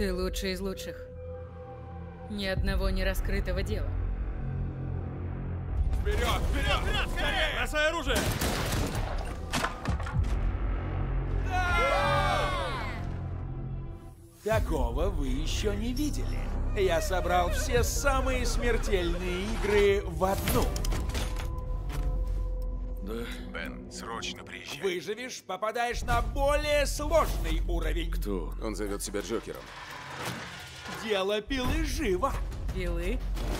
Ты лучший из лучших. Ни одного нераскрытого дела. Вперед! Вперед! Вперед! Скорее! Бросай оружие! Такого вы еще не видели. Я собрал все самые смертельные игры в одну. Да. Бен, срочно приезжай. Выживешь, попадаешь на более сложный уровень. Кто? Он зовет себя Джокером. Дело пилы живо. Пилы?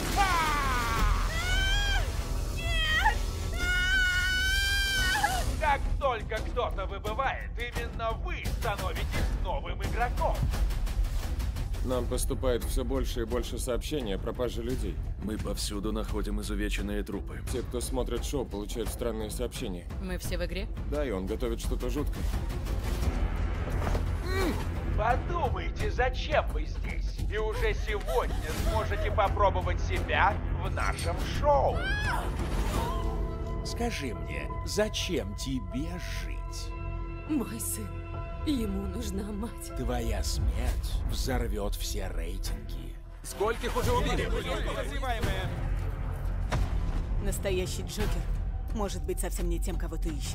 Как только кто-то выбывает, именно вы становитесь новым игроком. Нам поступает все больше и больше сообщений о пропаже людей. Мы повсюду находим изувеченные трупы. Те, кто смотрит шоу, получают странные сообщения. Мы все в игре? Да, и он готовит что-то жуткое. Подумайте, зачем вы здесь? И уже сегодня сможете попробовать себя в нашем шоу. Скажи мне, зачем тебе жить? Мой сын. Ему нужна мать. Твоя смерть взорвет все рейтинги. Скольких уже убили? Настоящий Джокер может быть совсем не тем, кого ты ищешь.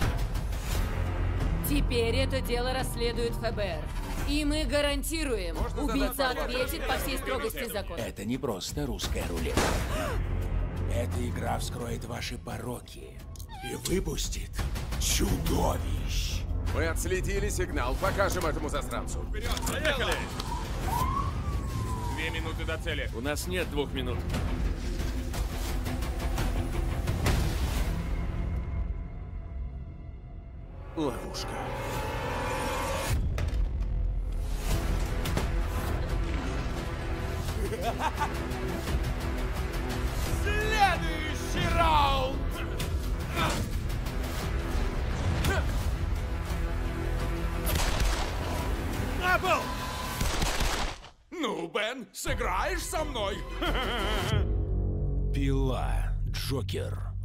Теперь это дело расследует ФБР. И мы гарантируем, убийца ответит по всей строгости закона. Это не просто русская рулетка. Эта игра вскроет ваши пороки и выпустит чудовищ. Мы отследили сигнал. Покажем этому засранцу. Вперед! Поехали! 2 минуты до цели. У нас нет 2 минут. Ловушка. Следующий раунд! На пол! Ну, Бен, сыграешь со мной? Пила, Джокер.